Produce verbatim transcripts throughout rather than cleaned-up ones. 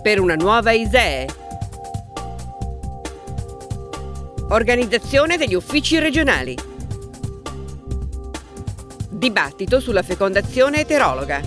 per una nuova I S E E. Organizzazione degli uffici regionali. Dibattito sulla fecondazione eterologa.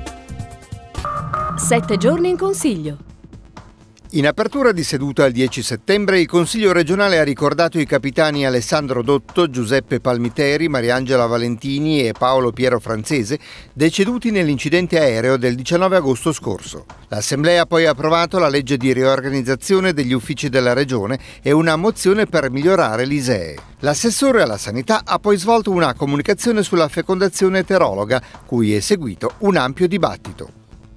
Sette giorni in consiglio. In apertura di seduta il dieci settembre il Consiglio regionale ha ricordato i capitani Alessandro Dotto, Giuseppe Palmiteri, Mariangela Valentini e Paolo Piero Francese, deceduti nell'incidente aereo del diciannove agosto scorso. L'Assemblea ha poi approvato la legge di riorganizzazione degli uffici della Regione e una mozione per migliorare l'I S E E. L'assessore alla sanità ha poi svolto una comunicazione sulla fecondazione eterologa, cui è seguito un ampio dibattito.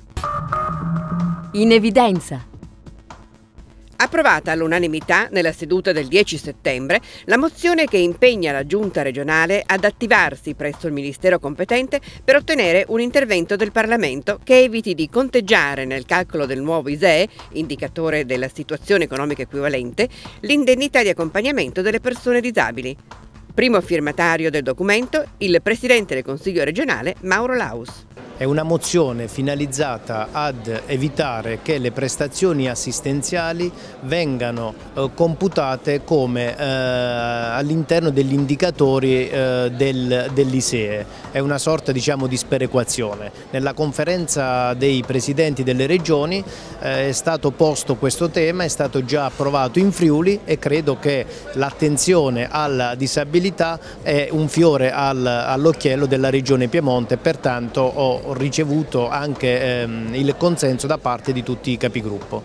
In evidenza. Approvata all'unanimità nella seduta del dieci settembre la mozione che impegna la Giunta regionale ad attivarsi presso il Ministero competente per ottenere un intervento del Parlamento che eviti di conteggiare nel calcolo del nuovo I S E E, indicatore della situazione economica equivalente, l'indennità di accompagnamento delle persone disabili. Primo firmatario del documento il Presidente del Consiglio regionale Mauro Laus. È una mozione finalizzata ad evitare che le prestazioni assistenziali vengano eh, computate come eh, all'interno degli indicatori eh, del, dell'I S E E. È una sorta, diciamo, di sperequazione. Nella conferenza dei presidenti delle regioni eh, è stato posto questo tema, è stato già approvato in Friuli e credo che l'attenzione alla disabilità è un fiore al, all'occhiello della regione Piemonte, pertanto ho Ho ricevuto anche ehm, il consenso da parte di tutti i capigruppo.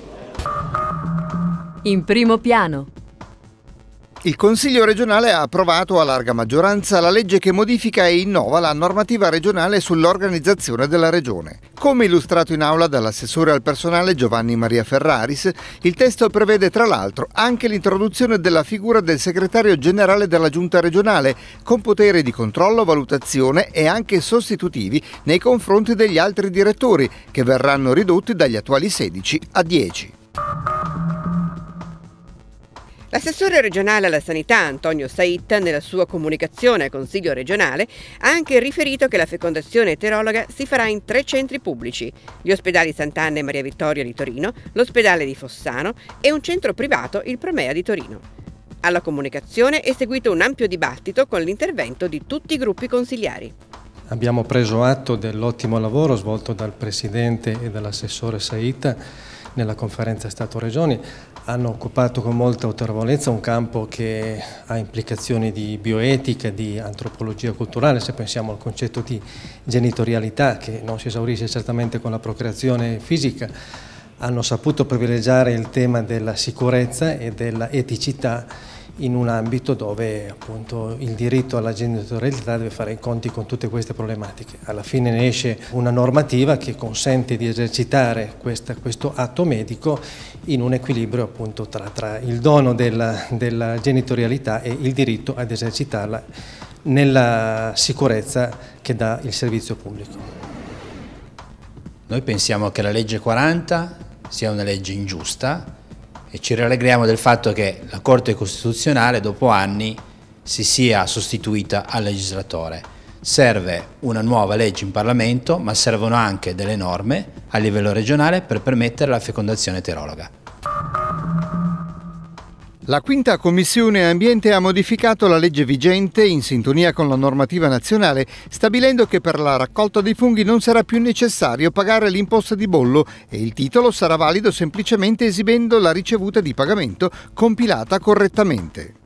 In primo piano. Il Consiglio regionale ha approvato a larga maggioranza la legge che modifica e innova la normativa regionale sull'organizzazione della Regione. Come illustrato in aula dall'assessore al personale Giovanni Maria Ferraris, il testo prevede tra l'altro anche l'introduzione della figura del segretario generale della Giunta regionale, con poteri di controllo, valutazione e anche sostitutivi nei confronti degli altri direttori, che verranno ridotti dagli attuali sedici a dieci. L'assessore regionale alla sanità Antonio Saitta, nella sua comunicazione al Consiglio regionale, ha anche riferito che la fecondazione eterologa si farà in tre centri pubblici: gli ospedali Sant'Anna e Maria Vittoria di Torino, l'ospedale di Fossano e un centro privato, il Promea di Torino. Alla comunicazione è seguito un ampio dibattito con l'intervento di tutti i gruppi consigliari. Abbiamo preso atto dell'ottimo lavoro svolto dal Presidente e dall'assessore Saitta nella conferenza Stato-Regioni. Hanno occupato con molta autorevolezza un campo che ha implicazioni di bioetica, di antropologia culturale, se pensiamo al concetto di genitorialità che non si esaurisce certamente con la procreazione fisica. Hanno saputo privilegiare il tema della sicurezza e della eticità in un ambito dove appunto il diritto alla genitorialità deve fare i conti con tutte queste problematiche. Alla fine ne esce una normativa che consente di esercitare questa, questo atto medico in un equilibrio appunto tra, tra il dono della, della genitorialità e il diritto ad esercitarla nella sicurezza che dà il servizio pubblico. Noi pensiamo che la legge quaranta sia una legge ingiusta e ci rallegriamo del fatto che la Corte Costituzionale dopo anni si sia sostituita al legislatore. Serve una nuova legge in Parlamento, ma servono anche delle norme a livello regionale per permettere la fecondazione eterologa. La quinta Commissione Ambiente ha modificato la legge vigente in sintonia con la normativa nazionale, stabilendo che per la raccolta dei funghi non sarà più necessario pagare l'imposta di bollo e il titolo sarà valido semplicemente esibendo la ricevuta di pagamento compilata correttamente.